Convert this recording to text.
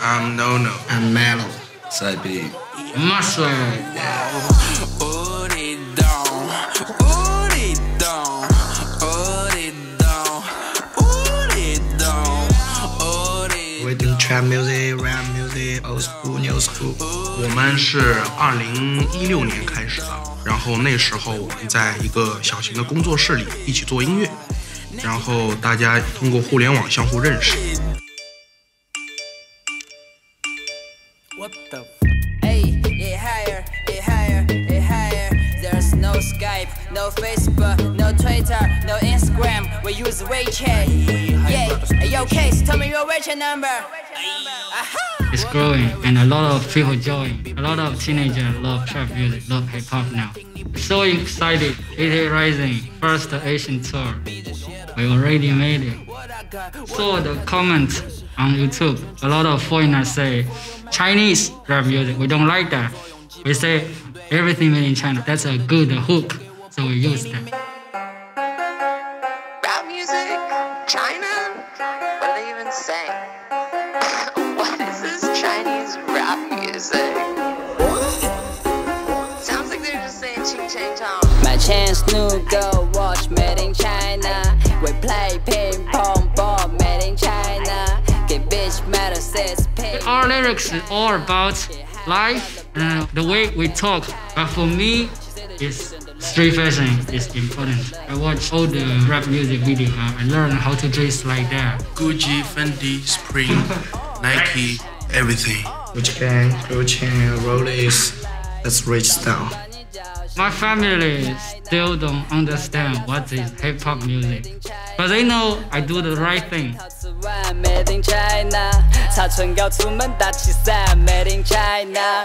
I'm No. I'm Melo. Psy.P. MaSiWei. We do trap music, rap music, old school, new school. 我们是2016年开始的，然后那时候我们在一个小型的工作室里一起做音乐，然后大家通过互联网相互认识。 What the Hey, it higher, it higher, it higher. There's no Skype, no Facebook, no Twitter, no Instagram. We use WeChat. Yeah, yo, Case, tell me your WeChat number. It's growing and a lot of people join. A lot of teenagers love trap music, love hip-hop now. So excited, it is rising. First Asian tour. We already made it. Saw the comments on YouTube. A lot of foreigners say, Chinese rap music, we don't like that. We say, everything made in China. That's a good hook, so we use that. Rap music? China? What are they even saying? What is this Chinese rap music? Sounds like they're just saying ching chang chong. My chance new go watch made in China. We play ping pong ball made in China. Get bitch matter says ping. Our lyrics is all about life and the way we talk. But for me, it's street fashion is important. I watch all the rap music video. I learn how to dress like that. Gucci, Fendi, Spring, Nike, everything. Gucci gang, Gucci, Rollies, that's rich style. My family still don't understand what is hip-hop music. But they know I do the right thing. Made in China. 擦唇膏出门打气伞 Made in China.